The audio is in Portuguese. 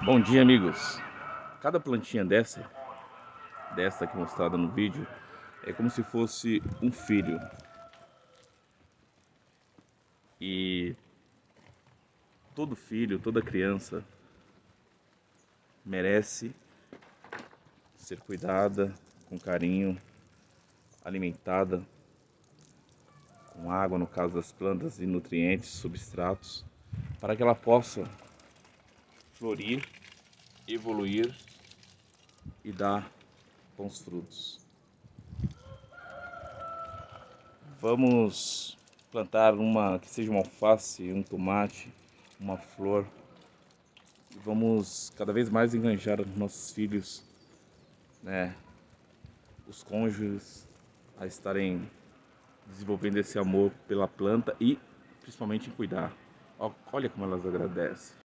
Bom dia, amigos. Cada plantinha dessa aqui mostrada no vídeo é como se fosse um filho. E todo filho, toda criança merece ser cuidada com carinho, alimentada com água, no caso das plantas, e nutrientes, substratos, para que ela possa florir, evoluir e dar bons frutos. Vamos plantar uma que seja uma alface, um tomate, uma flor. E vamos cada vez mais enganjar os nossos filhos, né, os cônjuges, a estarem desenvolvendo esse amor pela planta e principalmente em cuidar. Olha como elas agradecem.